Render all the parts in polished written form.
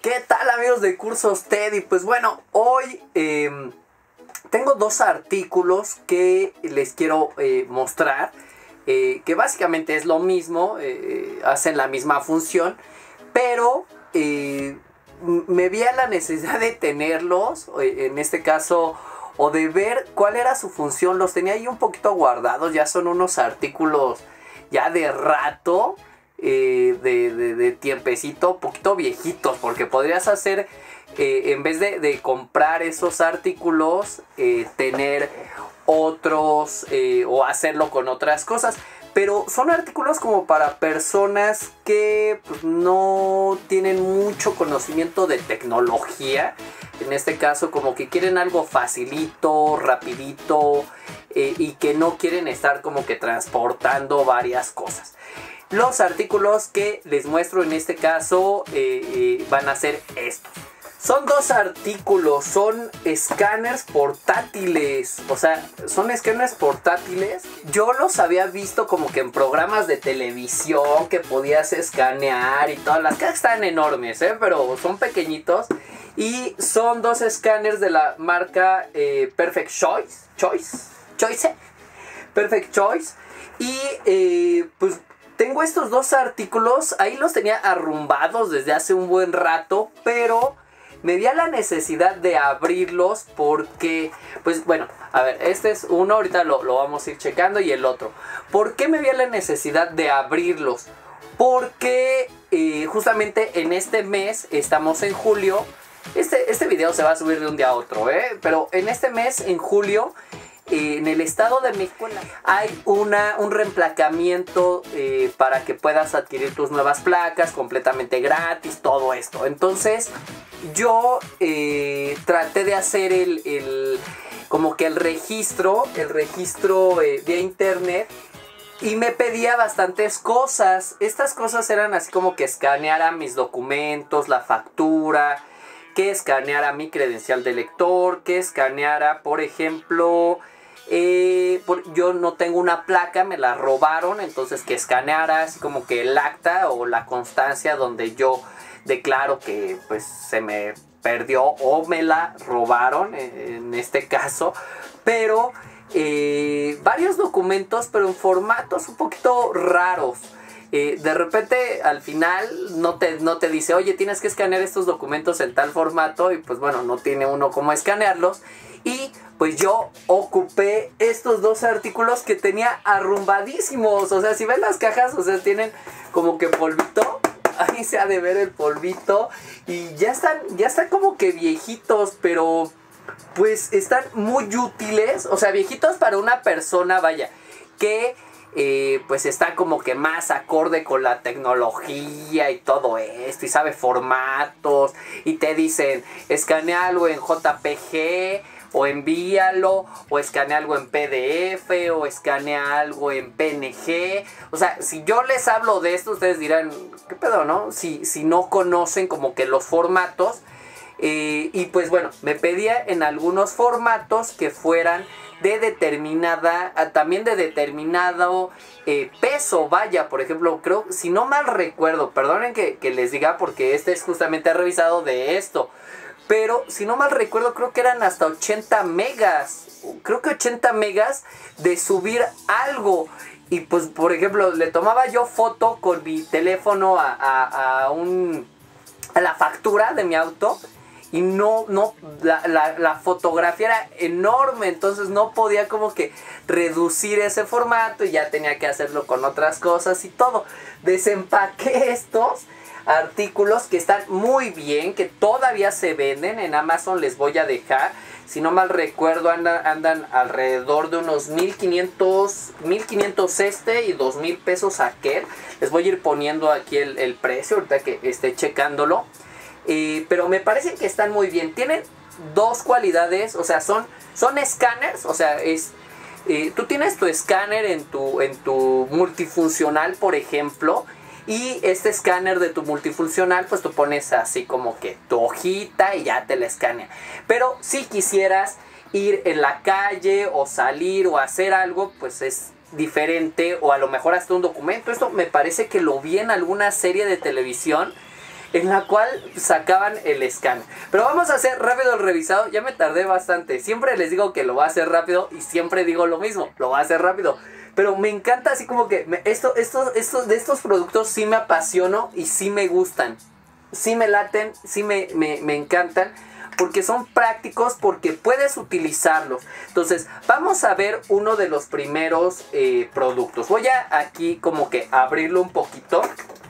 ¿Qué tal, amigos de Cursos TED? Y pues bueno, hoy tengo dos artículos que les quiero mostrar, que básicamente es lo mismo, hacen la misma función, pero me vi a la necesidad de tenerlos, en este caso, o de ver cuál era su función. Los tenía ahí un poquito guardados, ya son unos artículos ya de rato, de tiempecito, poquito viejitos, porque podrías hacer, en vez de comprar esos artículos, tener otros, o hacerlo con otras cosas. Pero son artículos como para personas que pues, no tienen mucho conocimiento de tecnología. En este caso, como que quieren algo facilito, rapidito, y que no quieren estar como que transportando varias cosas. Los artículos que les muestro en este caso van a ser estos. Son dos artículos, son escáneres portátiles, o sea, son escáneres portátiles. Yo los había visto como que en programas de televisión que podías escanear y todas las cajas están enormes, pero son pequeñitos. Y son dos escáneres de la marca Perfect Choice. Perfect Choice. Y pues tengo estos dos artículos, ahí los tenía arrumbados desde hace un buen rato, pero me di a la necesidad de abrirlos porque, pues bueno, a ver, este es uno, ahorita lo vamos a ir checando, y el otro. ¿Por qué me di a la necesidad de abrirlos? Porque justamente en este mes, estamos en julio, este video se va a subir de un día a otro, pero en este mes, en julio, en el Estado de México hay un reemplacamiento para que puedas adquirir tus nuevas placas completamente gratis, todo esto. Entonces yo traté de hacer como que el registro vía internet, y me pedía bastantes cosas. Estas cosas eran así como que escaneara mis documentos, la factura, que escaneara mi credencial de lector, que escaneara, por ejemplo, yo no tengo una placa, me la robaron, entonces que escaneara así como que el acta o la constancia donde yo declaro que pues se me perdió o me la robaron, en este caso. Pero varios documentos, pero en formatos un poquito raros. De repente al final no te dice, oye, tienes que escanear estos documentos en tal formato, y pues bueno, no tiene uno cómo escanearlos. Y pues yo ocupé estos dos artículos que tenía arrumbadísimos. O sea, si ven las cajas, o sea, tienen como que polvito. Ahí se ha de ver el polvito. Y ya están como que viejitos, pero pues están muy útiles. O sea, viejitos para una persona, vaya, que pues está como que más acorde con la tecnología y todo esto, y sabe formatos, y te dicen, escanealo en JPG, o envíalo, o escanea algo en PDF, o escanea algo en PNG. O sea, si yo les hablo de esto, ustedes dirán, ¿qué pedo, no? Si no conocen como que los formatos. Y pues bueno, me pedía en algunos formatos que fueran de también de determinado peso, vaya. Por ejemplo, creo, si no mal recuerdo, perdonen que les diga, porque este es justamente revisado de esto, pero si no mal recuerdo, creo que eran hasta 80 megas. Creo que 80 megas de subir algo. Y pues, por ejemplo, le tomaba yo foto con mi teléfono a la factura de mi auto. Y la fotografía era enorme, entonces no podía como que reducir ese formato, y ya tenía que hacerlo con otras cosas y todo. Desempaqué estos artículos que están muy bien, que todavía se venden en Amazon. Les voy a dejar, si no mal recuerdo, andan alrededor de unos 1500 y 2000 pesos aquel. Les voy a ir poniendo aquí el precio ahorita que esté checándolo. Pero me parece que están muy bien. Tienen dos cualidades, o sea, son escáneres, o sea, tú tienes tu escáner en tu multifuncional, por ejemplo, y este escáner de tu multifuncional, pues tú pones así como que tu hojita y ya te la escanea. Pero si quisieras ir en la calle o salir o hacer algo, pues es diferente, o a lo mejor hasta un documento. Esto me parece que lo vi en alguna serie de televisión. en la cual sacaban el escáner. Pero vamos a hacer rápido el revisado. Ya me tardé bastante. Siempre les digo que lo voy a hacer rápido y siempre digo lo mismo, lo voy a hacer rápido. Pero me encanta así como que de estos productos sí me apasiono y sí me gustan. Sí me laten, sí me encantan. Porque son prácticos, porque puedes utilizarlos. Entonces, vamos a ver uno de los primeros productos. Voy a aquí como que abrirlo un poquito.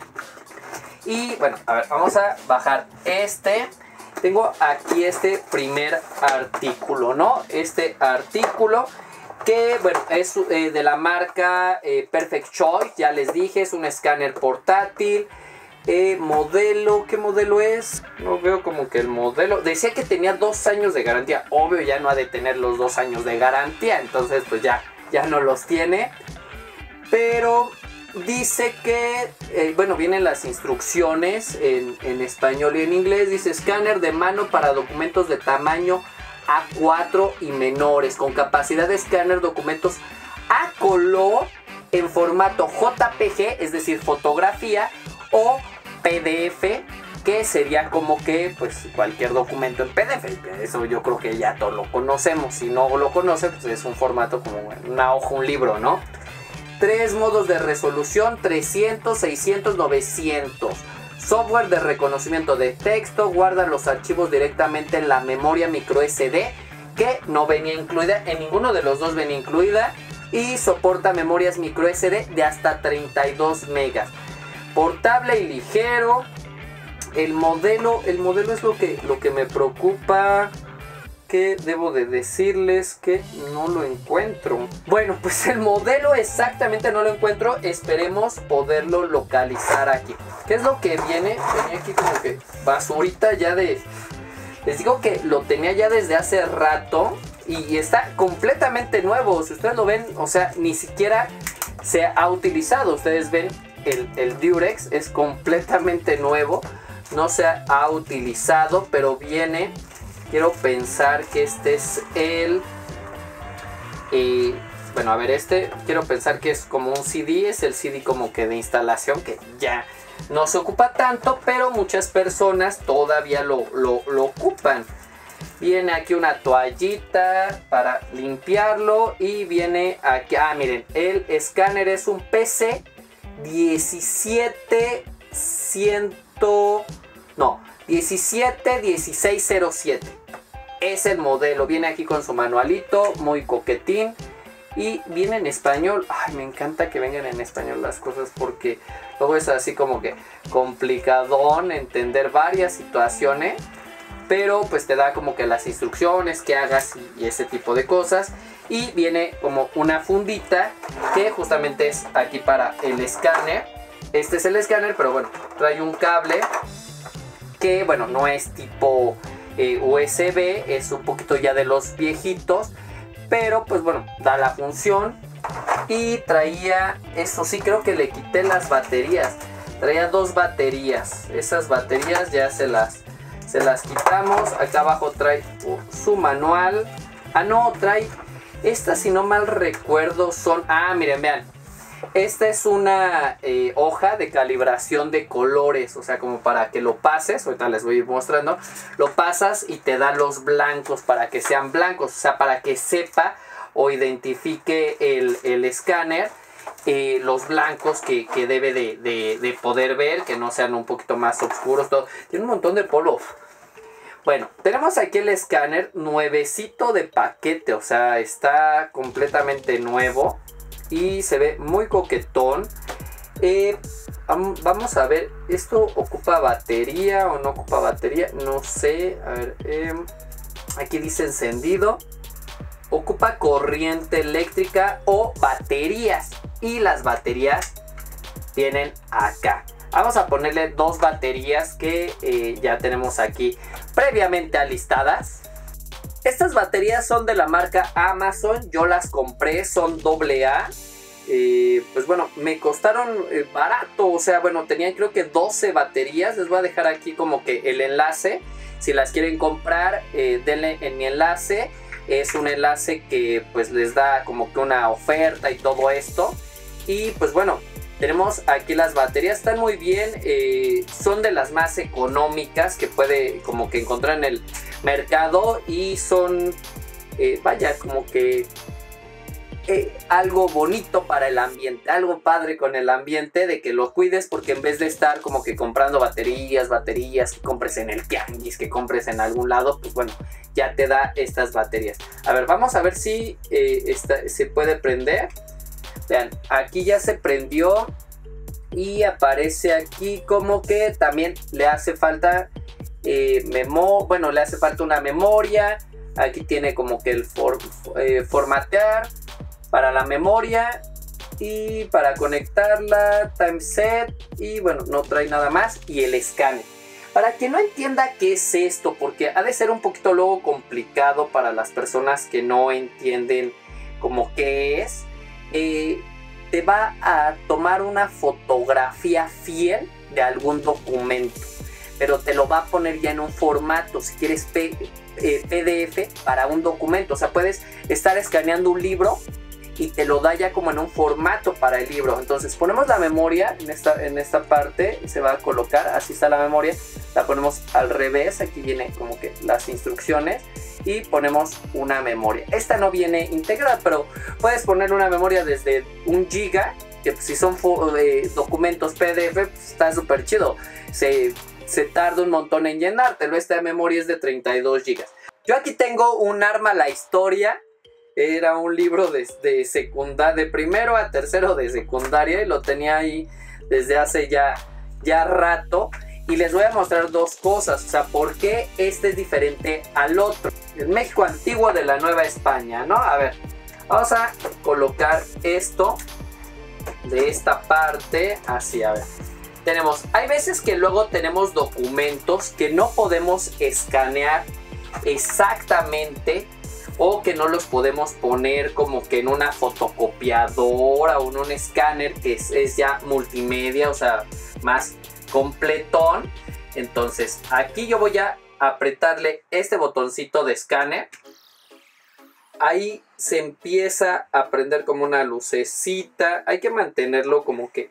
Y bueno, a ver, vamos a bajar este. Tengo aquí este primer artículo, ¿no? Este artículo que, bueno, es de la marca Perfect Choice. Ya les dije, es un escáner portátil. Modelo, ¿qué modelo es? No veo como que el modelo. Decía que tenía 2 años de garantía. Obvio ya no ha de tener los 2 años de garantía. Entonces pues ya no los tiene. Pero dice que, bueno, vienen las instrucciones en español y en inglés. Dice escáner de mano para documentos de tamaño A4 y menores. Con capacidad de escáner documentos a color en formato JPG, es decir, fotografía, o PDF, que sería como que pues cualquier documento en PDF. Eso yo creo que ya todos lo conocemos. Si no lo conocen, pues es un formato como una hoja, un libro, ¿no? 3 modos de resolución, 300, 600, 900. Software de reconocimiento de texto, guarda los archivos directamente en la memoria micro SD, que no venía incluida, en ninguno de los dos venía incluida, y soporta memorias micro SD de hasta 32 megas. Portable y ligero. El modelo es lo que me preocupa. Que debo de decirles que no lo encuentro. Bueno, pues el modelo exactamente no lo encuentro. Esperemos poderlo localizar aquí. ¿Qué es lo que viene? Venía aquí como que basurita ya de... Les digo que lo tenía ya desde hace rato y está completamente nuevo. Si ustedes lo ven, o sea, ni siquiera se ha utilizado. Ustedes ven el Durex es completamente nuevo. No se ha utilizado, pero viene... Quiero pensar que este es el... bueno, a ver, quiero pensar que es como un CD. Es el CD como que de instalación, que ya no se ocupa tanto, pero muchas personas todavía lo ocupan. Viene aquí una toallita para limpiarlo. Y viene aquí... Ah, miren, el escáner es un PC 171607. Es el modelo. Viene aquí con su manualito, muy coquetín. Y viene en español. Ay, me encanta que vengan en español las cosas, porque luego es así como que complicadón entender varias situaciones. Pero pues te da como que las instrucciones que hagas y ese tipo de cosas. Y viene como una fundita que justamente es aquí para el escáner. Este es el escáner, pero bueno, trae un cable que, bueno, no es tipo USB, es un poquito ya de los viejitos, pero pues bueno, da la función. Y traía, eso sí, creo que le quité las baterías. Traía 2 baterías. Esas baterías ya se las quitamos. Acá abajo trae su manual. Ah, no, trae... Estas, si no mal recuerdo, son... Ah, miren, vean. Esta es una hoja de calibración de colores. O sea, como para que lo pases. Ahorita les voy a ir mostrando. Lo pasas y te da los blancos para que sean blancos. O sea, para que sepa o identifique el escáner los blancos que debe de poder ver. Que no sean un poquito más oscuros. Todo. Tiene un montón de polvo. Bueno, tenemos aquí el escáner nuevecito de paquete. O sea, está completamente nuevo. Y se ve muy coquetón. Vamos a ver. ¿Esto ocupa batería o no ocupa batería? No sé. A ver. Aquí dice encendido. Ocupa corriente eléctrica o baterías. Y las baterías vienen acá. Vamos a ponerle 2 baterías que ya tenemos aquí previamente alistadas. Estas baterías son de la marca Amazon. Yo las compré, son AA. Pues bueno, me costaron barato. O sea, bueno, tenían creo que 12 baterías. Les voy a dejar aquí como que el enlace. Si las quieren comprar, denle en mi enlace. Es un enlace que pues les da como que una oferta y todo esto. Y pues bueno, Tenemos aquí las baterías, están muy bien, son de las más económicas que puede como que encontrar en el mercado y son, vaya, como que algo bonito para el ambiente, algo padre con el ambiente, de que lo cuides, porque en vez de estar como que comprando baterías, que compres en el tianguis, que compres en algún lado, pues bueno, ya te da estas baterías. A ver, vamos a ver si se puede prender. Vean, aquí ya se prendió y aparece aquí como que también le hace falta le hace falta una memoria. Aquí tiene como que el formatear para la memoria y para conectarla, time set, y bueno, no trae nada más, y el escáner. Para quien no entienda qué es esto, porque ha de ser un poquito luego complicado para las personas que no entienden como qué es, te va a tomar una fotografía fiel de algún documento, pero te lo va a poner ya en un formato, si quieres PDF para un documento. O sea, puedes estar escaneando un libro y te lo da ya como en un formato para el libro. Entonces ponemos la memoria en esta parte, se va a colocar, así está la memoria, la ponemos al revés, aquí viene como que las instrucciones, y ponemos una memoria. Esta no viene integrada, pero puedes poner una memoria desde 1 GB, que pues, si son documentos PDF, pues, está súper chido, se tarda un montón en llenártelo. Esta memoria es de 32 GB. Yo aquí tengo un arma la historia. Era un libro de secundaria, de primero a tercero de secundaria, y lo tenía ahí desde hace ya rato. Y les voy a mostrar dos cosas, o sea, por qué este es diferente al otro. El México antiguo de la Nueva España, ¿no? A ver, vamos a colocar esto de esta parte así, a ver. Hay veces que luego tenemos documentos que no podemos escanear exactamente, o que no los podemos poner como que en una fotocopiadora o en un escáner que es ya multimedia, o sea, más completón. Entonces aquí yo voy a apretarle este botoncito de escáner. Ahí se empieza a prender como una lucecita. Hay que mantenerlo como que...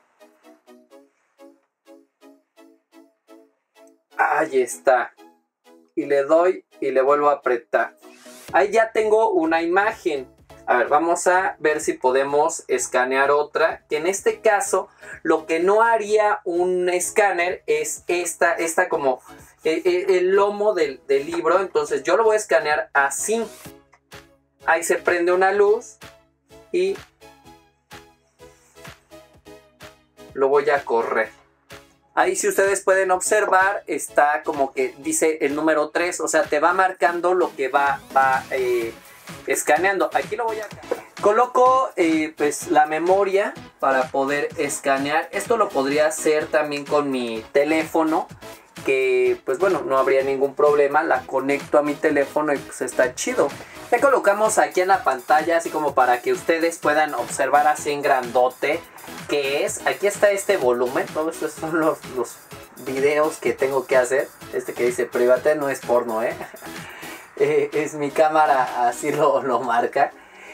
Ahí está. Y le doy y le vuelvo a apretar. Ahí ya tengo una imagen. A ver, vamos a ver si podemos escanear otra. Que en este caso, lo que no haría un escáner es esta como el lomo del libro. Entonces yo lo voy a escanear así. Ahí se prende una luz y lo voy a correr. Ahí, si ustedes pueden observar, está como que dice el número 3, o sea, te va marcando lo que va escaneando. Aquí lo voy a... Coloco pues la memoria para poder escanear. Esto lo podría hacer también con mi teléfono, que pues bueno, no habría ningún problema. La conecto a mi teléfono y pues está chido. Ya colocamos aquí en la pantalla, así como para que ustedes puedan observar así en grandote qué es. Aquí está este volumen. Todos estos son los videos que tengo que hacer. Este que dice private no es porno, es mi cámara, así lo marca.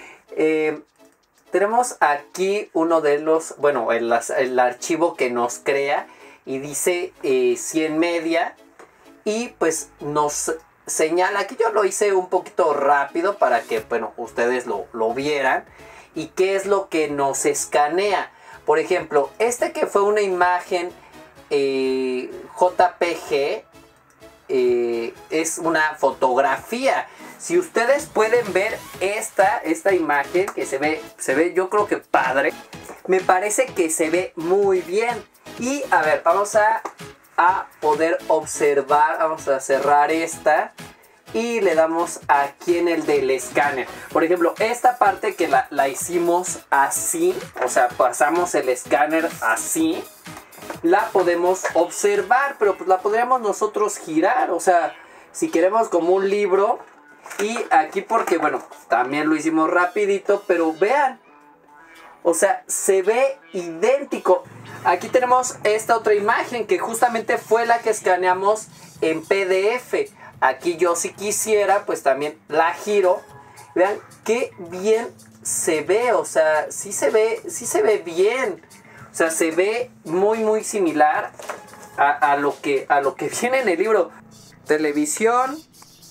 Tenemos aquí uno de los, bueno, el archivo que nos crea, y dice 100 media, y pues nos señala, aquí yo lo hice un poquito rápido para que, bueno, ustedes lo vieran, y qué es lo que nos escanea. Por ejemplo, que fue una imagen JPG, es una fotografía. Si ustedes pueden ver esta imagen, que se ve yo creo que padre, me parece que se ve muy bien. Y a ver, vamos a poder observar, vamos a cerrar esta y le damos aquí en el del escáner. Por ejemplo, esta parte que la hicimos así, o sea, pasamos el escáner así, la podemos observar, pero pues la podríamos nosotros girar, o sea, si queremos como un libro. Y aquí porque, bueno, también lo hicimos rapidito, pero vean, o sea, se ve idéntico. Aquí tenemos esta otra imagen que justamente fue la que escaneamos en PDF. Aquí yo, si quisiera, pues también la giro. Vean qué bien se ve, o sea, sí se ve bien. O sea, se ve muy similar a lo que viene en el libro. Televisión,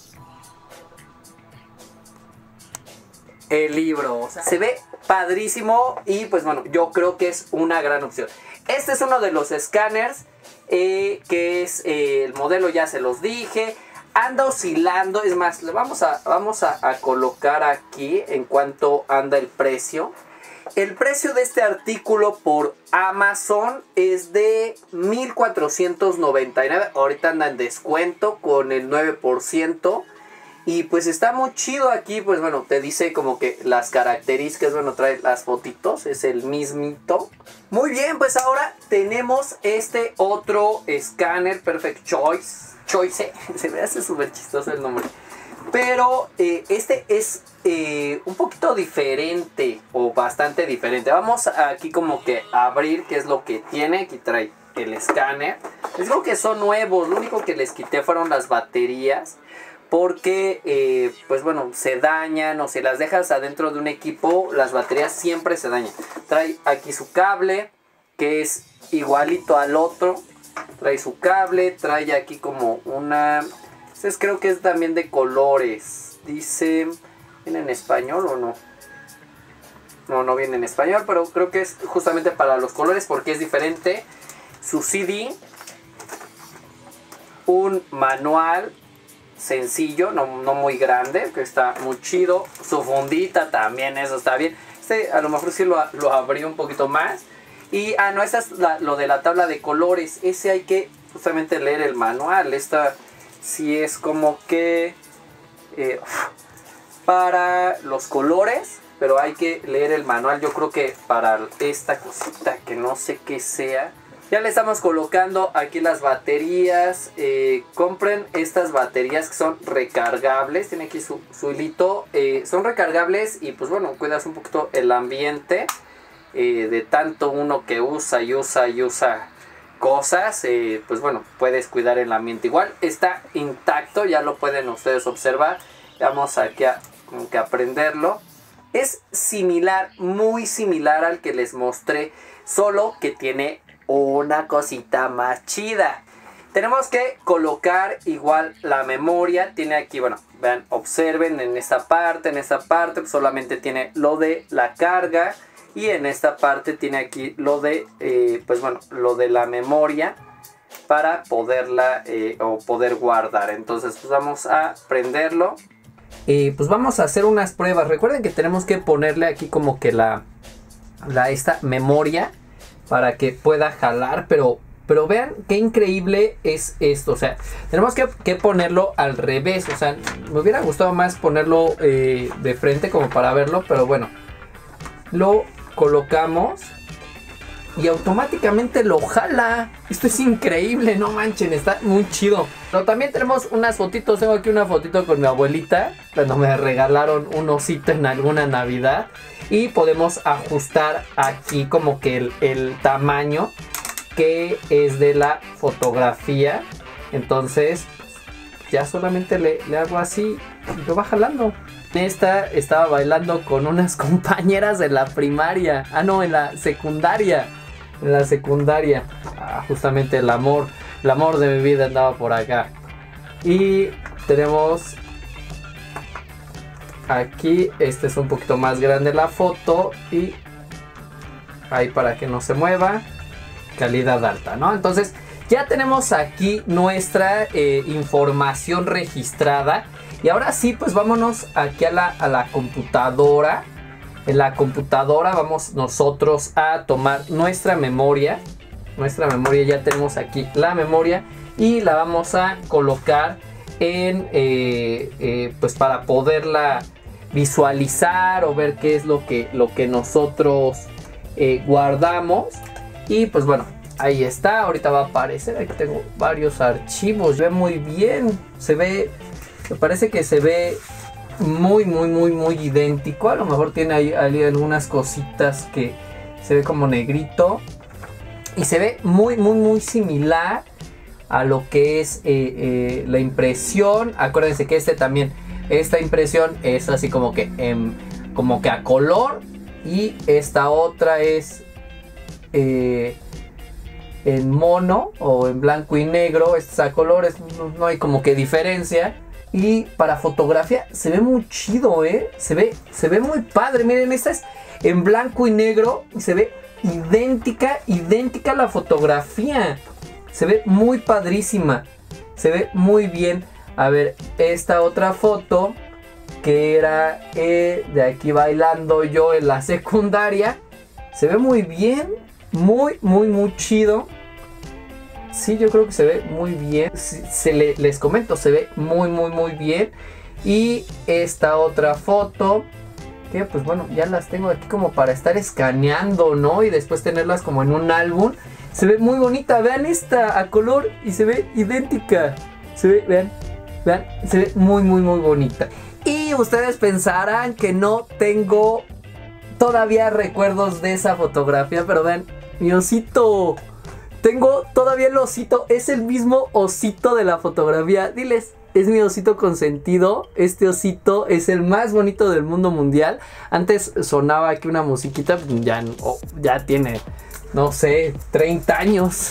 el libro, o sea, se ve padrísimo y pues bueno, yo creo que es una gran opción. Este es uno de los escáneres que es el modelo, ya se los dije. Anda oscilando, es más, le vamos a colocar aquí en cuanto anda el precio. El precio de este artículo por Amazon es de $1,499. Ahorita anda en descuento con el 9%. Y pues está muy chido aquí, pues bueno, te dice como que las características, bueno, trae las fotitos, es el mismito. Muy bien, pues ahora tenemos este otro escáner, Perfect Choice, se me hace súper chistoso el nombre. Pero este es un poquito diferente o bastante diferente. Vamos aquí como que a abrir qué es lo que tiene, aquí trae el escáner. Les digo que son nuevos, lo único que les quité fueron las baterías. Porque, pues bueno, se dañan o si las dejas adentro de un equipo, las baterías siempre se dañan. Trae aquí su cable, que es igualito al otro. Trae su cable, trae aquí como una... Entonces creo que es también de colores. Dice... ¿Viene en español o no? No viene en español, pero creo que es justamente para los colores porque es diferente. Su CD. Un manual sencillo, no muy grande, que está muy chido. Su fundita también, eso está bien. Este a lo mejor sí lo abrí un poquito más. Y, no, esta es lo de la tabla de colores. Ese hay que justamente leer el manual. Esta sí es como que para los colores, pero hay que leer el manual. Yo creo que para esta cosita que no sé qué sea. Ya le estamos colocando aquí las baterías. Compren estas baterías que son recargables. Tiene aquí su hilito. Son recargables y pues bueno, cuidas un poquito el ambiente. De tanto uno que usa cosas. Pues bueno, puedes cuidar el ambiente. Igual está intacto, ya lo pueden ustedes observar. Vamos aquí a prenderlo. Es similar, muy similar al que les mostré. Solo que tiene una cosita más chida. Tenemos que colocar igual la memoria. Tiene aquí, bueno, vean, observen en esta parte pues solamente tiene lo de la carga. Y en esta parte tiene aquí lo de, pues bueno, lo de la memoria para poderla o poder guardar. Entonces pues vamos a prenderlo. Pues vamos a hacer unas pruebas. Recuerden que tenemos que ponerle aquí como que esta memoria para que pueda jalar, pero vean qué increíble es esto. O sea, tenemos que ponerlo al revés. O sea, me hubiera gustado más ponerlo de frente como para verlo, pero bueno, lo colocamos y automáticamente lo jala. Esto es increíble, no manchen, está muy chido. Pero también tenemos unas fotitos. Tengo aquí una fotito con mi abuelita cuando me regalaron un osito en alguna Navidad. Y podemos ajustar aquí como que el tamaño que es de la fotografía. Entonces ya solamente le hago así y lo va jalando. Esta estaba bailando con unas compañeras de la primaria. No, en la secundaria. En la secundaria. Justamente el amor de mi vida andaba por acá. Y tenemos aquí, este es un poquito más grande la foto. Y ahí para que no se mueva. Calidad alta, ¿no? Entonces ya tenemos aquí nuestra información registrada. Y ahora sí, pues vámonos aquí a la computadora. En la computadora vamos nosotros a tomar nuestra memoria. Nuestra memoria, ya tenemos aquí la memoria. Y la vamos a colocar en, pues para poderla visualizar o ver qué es lo que nosotros guardamos. Y pues bueno, ahí está. Ahorita va a aparecer. Aquí tengo varios archivos. Se ve muy bien. Me parece que se ve muy idéntico. A lo mejor tiene ahí algunas cositas que se ve como negrito. Y se ve muy similar a lo que es la impresión. Acuérdense que esta impresión es así como que a color. Y esta otra es en mono o en blanco y negro. Este es a colores, no hay como que diferencia. Y para fotografía se ve muy chido, se ve muy padre. Miren, esta es en blanco y negro y se ve idéntica a la fotografía. Se ve muy padrísima, se ve muy bien. A ver, esta otra foto que era de aquí bailando yo en la secundaria. Se ve muy bien, muy chido. Sí, yo creo que se ve muy bien. Les comento, se ve muy bien. Y esta otra foto, que pues bueno, ya las tengo aquí como para estar escaneando, ¿no? Y después tenerlas como en un álbum. Se ve muy bonita, vean esta a color y se ve idéntica. Se ve, vean, se ve muy bonita. Y ustedes pensarán que no tengo todavía recuerdos de esa fotografía, pero vean, mi osito. Tengo todavía el osito, es el mismo osito de la fotografía. Diles, es mi osito consentido. Este osito es el más bonito del mundo mundial. Antes sonaba aquí una musiquita, ya tiene, no sé, 30 años.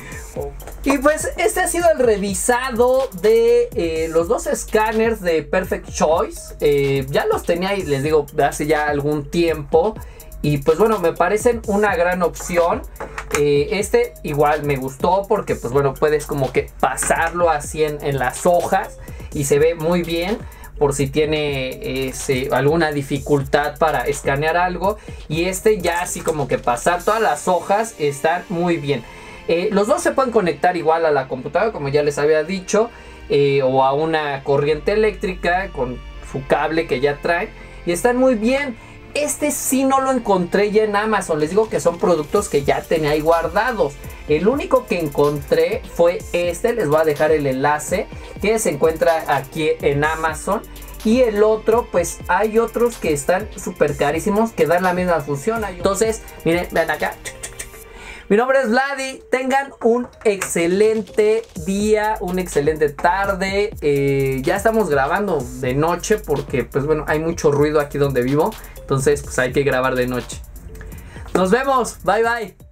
Y pues este ha sido el revisado de los dos escáneres de Perfect Choice. Ya los tenía, y les digo, hace ya algún tiempo. Y pues bueno, me parecen una gran opción. Este igual me gustó porque pues bueno, puedes como que pasarlo así en las hojas y se ve muy bien por si tiene alguna dificultad para escanear algo. Y este ya así como que pasar todas las hojas están muy bien. Los dos se pueden conectar igual a la computadora, como ya les había dicho, o a una corriente eléctrica con su cable que ya trae, y están muy bien. Este sí no lo encontré ya en Amazon. Les digo que son productos que ya tenía ahí guardados. El único que encontré fue este. Les voy a dejar el enlace, que se encuentra aquí en Amazon. Y el otro, pues hay otros que están súper carísimos, que dan la misma función. Entonces, miren, ven acá. Mi nombre es Vladi. Tengan un excelente día, una excelente tarde. Ya estamos grabando de noche porque, pues bueno, hay mucho ruido aquí donde vivo. Entonces, pues hay que grabar de noche. Nos vemos. Bye.